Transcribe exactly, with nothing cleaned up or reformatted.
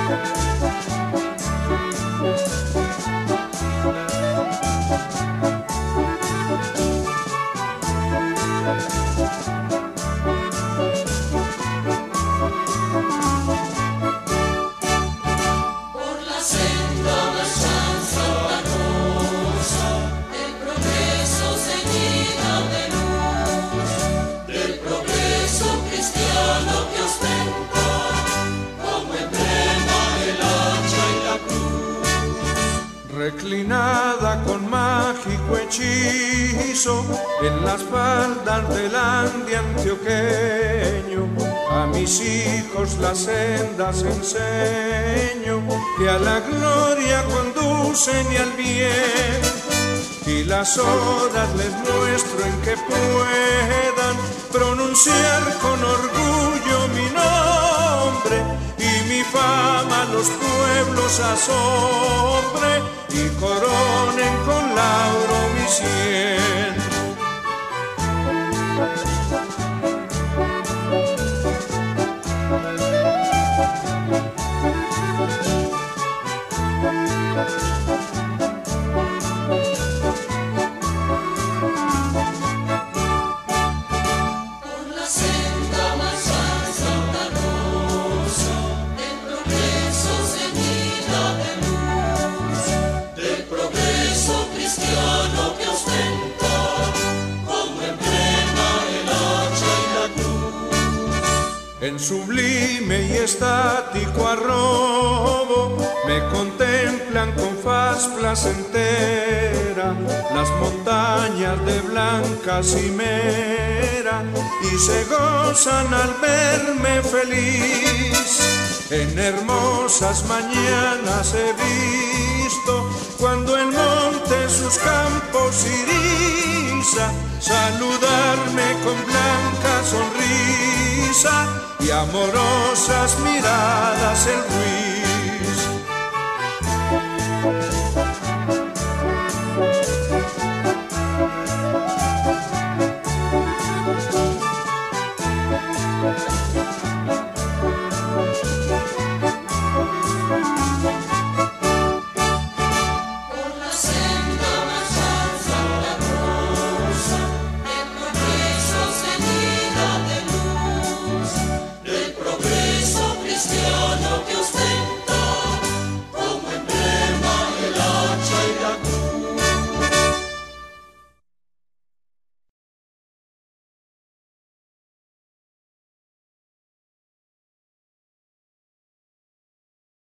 Reclinada con mágico hechizo en las faldas del Ande antioqueño, a mis hijos las sendas enseño que a la gloria conducen y al bien, y las horas les muestro en que puedan pronunciar con orgullo mi nombre y mi fama los pueblos asombre y coronen con lauro mi sien. En sublime y estático arrobo me contemplan con faz placentera las montañas de blanca cimera y se gozan al verme feliz. En hermosas mañanas he visto cuando el monte sus campos iriza saludarme con blanca sonrisa y amorosas miradas el ruido.